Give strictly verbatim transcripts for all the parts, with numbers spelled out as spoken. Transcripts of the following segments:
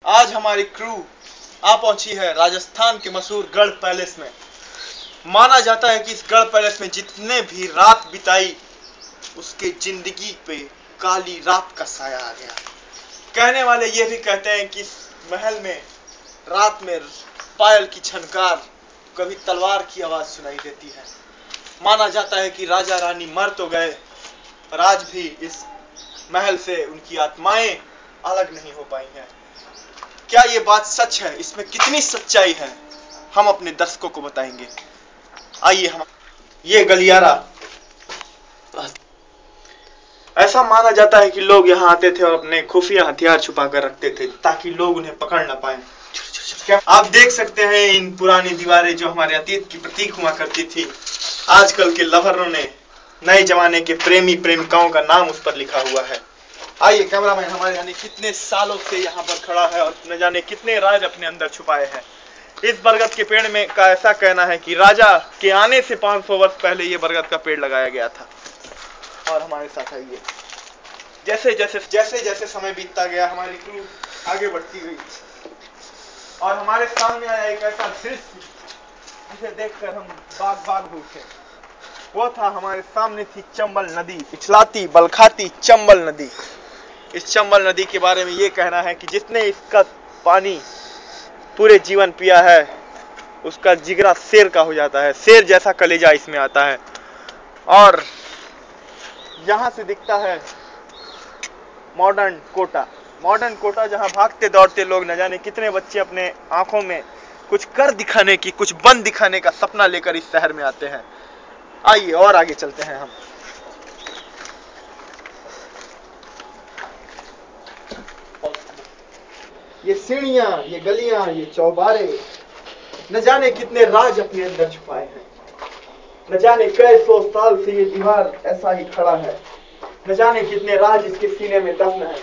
आज हमारी क्रू आ पहुंची है राजस्थान के मशहूर गढ़ पैलेस में। माना जाता है कि इस गढ़ पैलेस में जितने भी रात बिताई उसके जिंदगी पे काली रात का साया आ गया। कहने वाले ये भी कहते हैं कि इस महल में रात में पायल की छनकार, कभी तलवार की आवाज सुनाई देती है। माना जाता है कि राजा रानी मर तो गए पर आज भी इस महल से उनकी आत्माएं अलग नहीं हो पाई हैं। क्या ये बात सच है? इसमें कितनी सच्चाई है हम अपने दर्शकों को बताएंगे। आइए हम ये गलियारा, ऐसा माना जाता है कि लोग यहाँ आते थे और अपने खुफिया हथियार छुपा कर रखते थे ताकि लोग उन्हें पकड़ ना पाए। क्या आप देख सकते हैं इन पुरानी दीवारें जो हमारे अतीत की प्रतीक हुआ करती थी, आजकल के लवर्रों ने, नए जमाने के प्रेमी प्रेमिकाओं का नाम उस पर लिखा हुआ है। आइए कैमरामैन हमारे यानी कितने सालों से यहाँ पर खड़ा है और न जाने कितने राज अपने अंदर छुपाए हैं। इस बरगद के पेड़ में का ऐसा कहना है कि राजा के आने से पाँच सौ वर्ष पहले ये बरगद का पेड़ लगाया गया था। और हमारे साथ आइए, जैसे जैसे जैसे जैसे समय बीतता गया हमारी क्रू आगे बढ़ती गई और हमारे सामने आया एक ऐसा दृश्य जिसे देखकर हम बाग बाग हो उठे। वो था, हमारे सामने थी चंबल नदी, इछलाती बलखाती चंबल नदी। इस चंबल नदी के बारे में ये कहना है कि जिसने इसका पानी पूरे जीवन पिया है उसका जिगरा शेर का हो जाता है, शेर जैसा कलेजा इसमें आता है। और यहाँ से दिखता है मॉडर्न कोटा, मॉडर्न कोटा जहाँ भागते दौड़ते लोग न जाने कितने बच्चे अपने आंखों में कुछ कर दिखाने की, कुछ बन दिखाने का सपना लेकर इस शहर में आते हैं। आइए और आगे चलते हैं हम। ये सीढ़ियां, ये गलियां, ये चौबारे, न जाने कितने राज अपने अंदर छुपाए हैं। न जाने कई सौ साल से ये दीवार ऐसा ही खड़ा है, न जाने कितने राज इसके सीने में दफन है।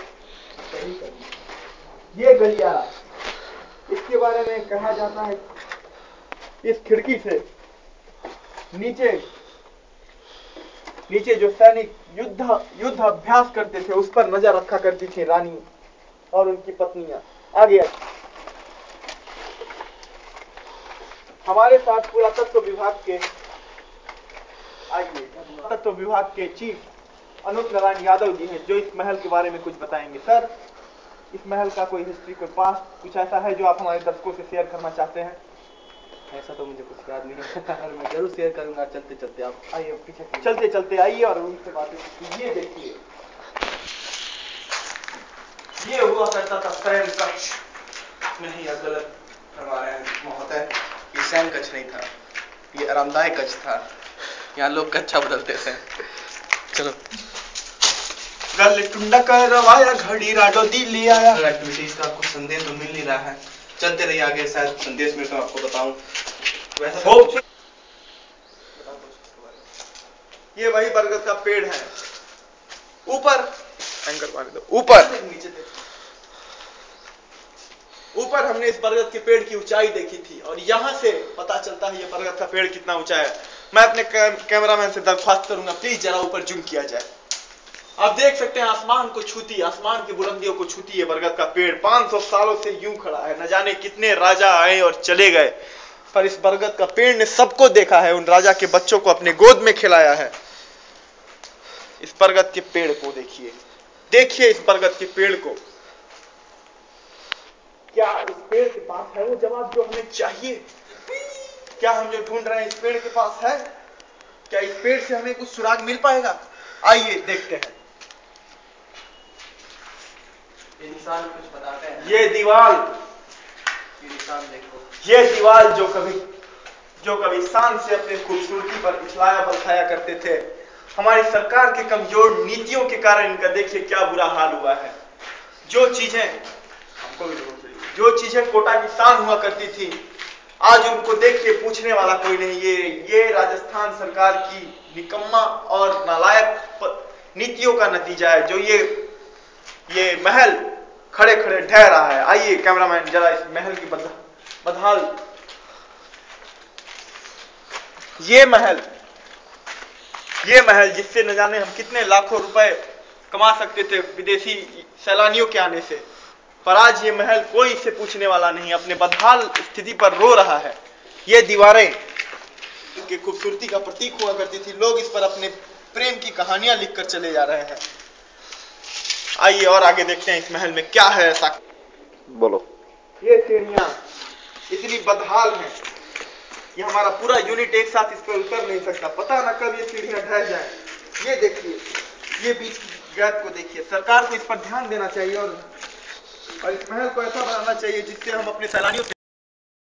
ये गलियारा, इसके बारे में कहा जाता है इस खिड़की से नीचे नीचे जो सैनिक युद्ध युद्ध अभ्यास करते थे उस पर नजर रखा करती थी रानी और उनकी पत्नियां। आगे हमारे साथ पुरातत्व विभाग के आइए पुरातत्व विभाग के चीफ अनूप नारायण यादव जी हैं जो इस महल के बारे में कुछ बताएंगे। सर, इस महल का कोई हिस्ट्री, कोई पास्ट कुछ ऐसा है जो आप हमारे दर्शकों से शेयर करना चाहते हैं? ऐसा तो मुझे कुछ याद नहीं है और मैं जरूर शेयर करूंगा। चलते चलते आप आइए पीछे चलते चलते आइए और उनसे बातें। ये देखिए, ये हुआ करता था सैन कक्ष। नहीं, आप गलत करवा रहे हैं महोदय। ये सैन कक्ष नहीं था, ये आरामदायक कक्ष था। यहाँ लोग कच्छा बदलते थे। चलो। गले टुंडा कर रवाया घड़ी राडो दिल्ली आया। एक्टिविटीज का आपको संदेश तो मिल नहीं रहा है। चलते रहिए आगे, शायद संदेश में तो आपको बताऊं। वैसे हो ये वही बरगद का पेड़ है। ऊपर एंकर मार दो, ऊपर नीचे देखो। ऊपर हमने इस बरगद के पेड़ की ऊंचाई देखी थी और यहां से पता चलता है ये बरगद का पेड़ कितना ऊंचा है। मैं अपने कैमरामैन से दरख्वास्त करूंगा प्लीज जरा ऊपर जूम किया जाए। आप देख सकते हैं आसमान को छूती, आसमान की बुलंदियों को छूती है बरगद का पेड़। पाँच सौ सालों से यूं खड़ा है। न जाने कितने राजा आए और चले गए पर इस बरगद का पेड़ ने सबको देखा है। उन राजा के बच्चों को अपने गोद में खिलाया है। इस बरगद के पेड़ को देखिए, देखिए इस बरगद के पेड़ को। क्या इस पेड़ के पास है वो जवाब जो हमें चाहिए? क्या हम जो ढूंढ रहे हैं इस पेड़ के पास है? क्या इस पेड़ से हमें कुछ सुराग मिल पाएगा? आइए देखते हैं। ये निशान कुछ बताते हैं। ये दीवार, ये निशान देखो। ये दीवार जो कभी जो कभी शान से अपने खूबसूरती पर इछलाया बलखाया करते थे, हमारी सरकार के कमजोर नीतियों के कारण इनका देखिए क्या बुरा हाल हुआ है। जो चीजें हमको भी जो चीजें कोटा की शान हुआ करती थी आज उनको देख के पूछने वाला कोई नहीं। ये ये राजस्थान सरकार की निकम्मा और नालायक नीतियों का नतीजा है जो ये ये महल खड़े खड़े ढह रहा है। आइए कैमरामैन जरा इस महल की बद, बदहाल ये महल ये महल जिससे न जाने हम कितने लाखों रुपए कमा सकते थे विदेशी सैलानियों के आने से, पर आज ये महल कोई इसे पूछने वाला नहीं, अपने बदहाल स्थिति पर रो रहा है। ये दीवारें की खूबसूरती का प्रतीक हुआ करती थी, लोग इस पर अपने प्रेम की कहानियां लिखकर चले जा रहे हैं। आइए और आगे देखते हैं इस महल में क्या है ऐसा। बोलो। ये सीढ़ियां इतनी बदहाल हैं, ये हमारा पूरा यूनिट एक साथ इस पर उतर नहीं सकता, पता ना कब ये सीढ़ियां ढह जाएं। ये देखिए, ये बीच की गैप को देखिए, सरकार को इस पर ध्यान देना चाहिए और और इस महल को ऐसा बनाना चाहिए जिससे हम अपने सैलानियों से